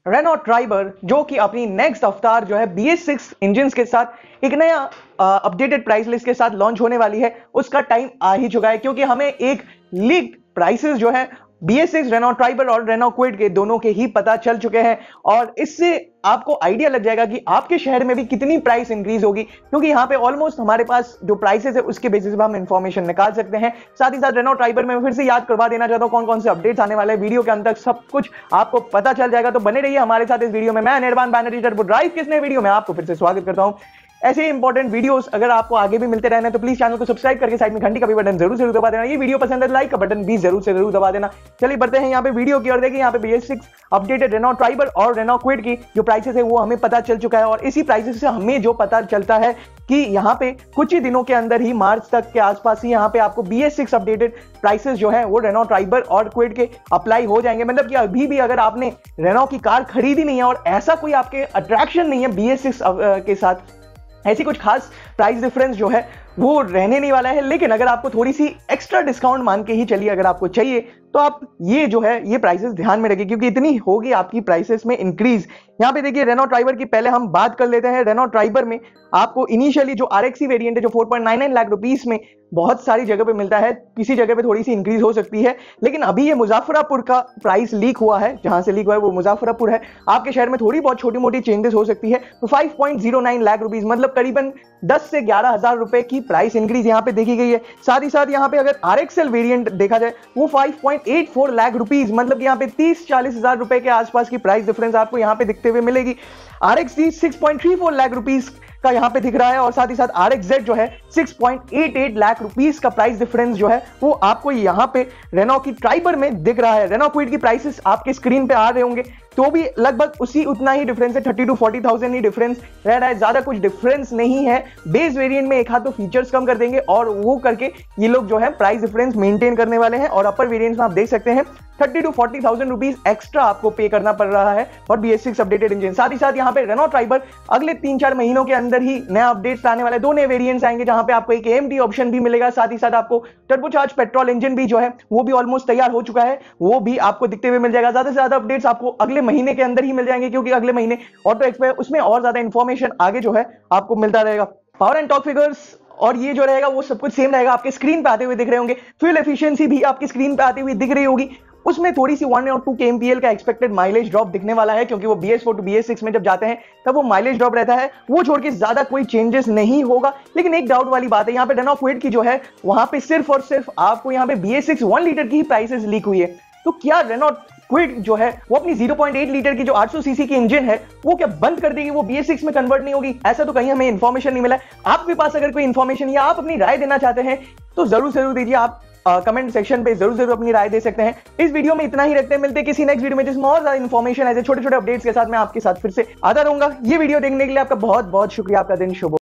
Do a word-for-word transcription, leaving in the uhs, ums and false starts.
Renault Triber जो कि अपनी नेक्स्ट अवतार जो है बी एस सिक्स इंजन के साथ एक नया अपडेटेड प्राइस लिस्ट के साथ लॉन्च होने वाली है, उसका टाइम आ ही चुका है क्योंकि हमें एक लीक प्राइसेस जो है B S six Renault Triber और रेनॉ क्विड के दोनों के ही पता चल चुके हैं और इससे आपको आइडिया लग जाएगा कि आपके शहर में भी कितनी प्राइस इंक्रीज होगी, क्योंकि यहाँ पे ऑलमोस्ट हमारे पास जो प्राइसेस है उसके बेसिस पे हम इंफॉर्मेशन निकाल सकते हैं। साथ ही साथ रेनॉ ट्राइबर में फिर से याद करवा देना चाहता हूँ कौन कौन से अपडेट्स आने वाले हैं, वीडियो के अंत तक सब कुछ आपको पता चल जाएगा, तो बने रहिए हमारे साथ इस वीडियो में। मैं निर्वाण बैनर्जी टर्बोड्राइव के इस नए वीडियो में आपको फिर से स्वागत करता हूँ। ऐसे ही इंपॉर्टेंट वीडियोस अगर आपको आगे भी मिलते रहने तो प्लीज चैनल को सब्सक्राइब करके साइड में घंटी का भी बटन जरूर जरूर दबा देना। ये वीडियो पसंद है लाइक का बटन भी जरूर से जरूर दबा देना। चलिए बढ़ते हैं यहाँ पे वीडियो की और देखिए यहाँ पे B S six updated Renault Triber और रेनॉ क्विड की जो प्राइसेस है वो हमें पता चल चुका है और इसी प्राइसेस से हमें जो पता चलता है कि यहाँ पे कुछ ही दिनों के अंदर ही मार्च तक के आसपास ही यहाँ पे आपको B S six updated prices जो है वो रेनॉ ट्राइबर और क्विड के अप्लाई हो जाएंगे। मतलब कि अभी भी अगर आपने रेनॉ की कार खरीदी नहीं है और ऐसा कोई आपके अट्रैक्शन नहीं है बी एस सिक्स के साथ, ऐसी कुछ खास प्राइस डिफरेंस जो है वो रहने नहीं वाला है, लेकिन अगर आपको थोड़ी सी एक्स्ट्रा डिस्काउंट मान के ही चलिए अगर आपको चाहिए तो आप ये जो है ये प्राइसेस ध्यान में रखिए क्योंकि इतनी होगी आपकी प्राइसेस में इंक्रीज। यहाँ पे देखिए रेनॉ ट्राइबर की पहले हम बात कर लेते हैं। रेनॉ ट्राइबर में आपको इनिशियली जो आर एक्स ई वेरिएंट है जो four point nine nine lakh rupees में बहुत सारी जगह पे मिलता है, किसी जगह पे थोड़ी सी इंक्रीज हो सकती है, लेकिन अभी ये मुजफ्फरपुर का प्राइस लीक हुआ है, जहां से लीक हुआ है वो मुजफ्फरपुर है। आपके शहर में थोड़ी बहुत छोटी मोटी चेंजेस हो सकती है, तो five point zero nine lakh rupees मतलब करीबन दस से ग्यारह हजार रुपए की प्राइस इंक्रीज यहाँ पे देखी गई है। साथ ही साथ यहाँ पे अगर आर एक्स एल वेरिएंट देखा जाए वो five point eight four lakh rupees मतलब यहाँ पे तीस चालीस हजार रुपए के आसपास की प्राइस डिफरेंस आपको यहाँ पे दिखते हुए मिलेगी। R X T six point three four lakh rupees का यहाँ पे दिख रहा है और साथ ही साथ आर एक्स जेड जो है six point eight eight lakh rupees का प्राइस डिफरेंस जो है वो आपको यहाँ पे रेनॉ की ट्राइबर में दिख रहा है। रेनॉ क्विड की प्राइसेस आपके स्क्रीन पे आ रहे होंगे तो भी लगभग उसी उतना ही डिफरेंस है, थर्टी टू फोर्टी थाउजेंड ही डिफरेंस रह रहा है, ज्यादा कुछ डिफरेंस नहीं है। बेस वेरिएंट में एक हाथ तो फीचर्स कम कर देंगे और वो करके ये लोग जो है प्राइस डिफरेंस मेंटेन करने वाले हैं और अपर वेरिएंट्स में आप देख सकते हैं thirty two forty thousand rupees extra आपको पे करना पड़ रहा है और B S six updated engine. साथ ही साथ यहाँ पे रेनॉ ट्राइबर अगले तीन चार महीनों के अंदर ही नया अपडेट्स आने वाले, दो नए वेरिएंट्स आएंगे जहां पे आपको एक ए एम डी ऑप्शन भी मिलेगा। साथ ही साथ आपको टर्बोचार्ज पेट्रोल इंजन भी जो है वो भी ऑलमोस्ट तैयार हो चुका है, वो भी आपको दिखते हुए मिल जाएगा। ज्यादा से ज्यादा अपडेट्स आपको अगले महीने के अंदर ही मिल जाएंगे क्योंकि अगले महीने ऑटो एक्सपो है, उसमें और ज्यादा इंफॉर्मेशन आगे जो है आपको मिलता रहेगा। पावर एंड टॉर्क फिगर्स और ये जो रहेगा वो सब कुछ सेम रहेगा, आपके स्क्रीन पे आते हुए दिख रहे होंगे। फ्यूल एफिशिएंसी भी आपकी स्क्रीन पे आती हुई दिख रही होगी, उसमें थोड़ी सी वन और two K M P L का एक्सपेक्टेड माइलेज ड्रॉप दिखने वाला है क्योंकि वो B S four to B S six में जब जाते हैं तब वो माइलेज ड्रॉप रहता है, वो छोड़ के ज्यादा कोई चेंजेस नहीं होगा। लेकिन एक डाउट वाली बात है, यहाँ पे रेनॉ क्विड की जो है वहां पे सिर्फ और सिर्फ आपको यहाँ पे B S six one litre की ही प्राइसेस लीक हुई है, तो क्या रेनॉ क्विड जो है वो अपनी ज़ीरो पॉइंट एट लीटर की जो आठ सौ सीसी की इंजन है वो क्या बंद कर देगी, वो बी एस सिक्स में कन्वर्ट नहीं होगी? ऐसा तो कहीं हमें इंफॉर्मेशन नहीं मिला है। आपके पास अगर कोई इंफॉर्मेशन या आप अपनी राय देना चाहते हैं तो जरूर जरूर दीजिए, आप कमेंट सेक्शन पे जरूर जरूर अपनी राय दे सकते हैं। इस वीडियो में इतना ही रखते हैं, मिलते हैं किसी नेक्स्ट वीडियो में जिसमें और ज्यादा इंफॉर्मेशन ऐसे छोटे छोटे अपडेट्स के साथ मैं आपके साथ फिर से आता रहूंगा। ये वीडियो देखने के लिए आपका बहुत बहुत शुक्रिया, आपका दिन शुभ हो।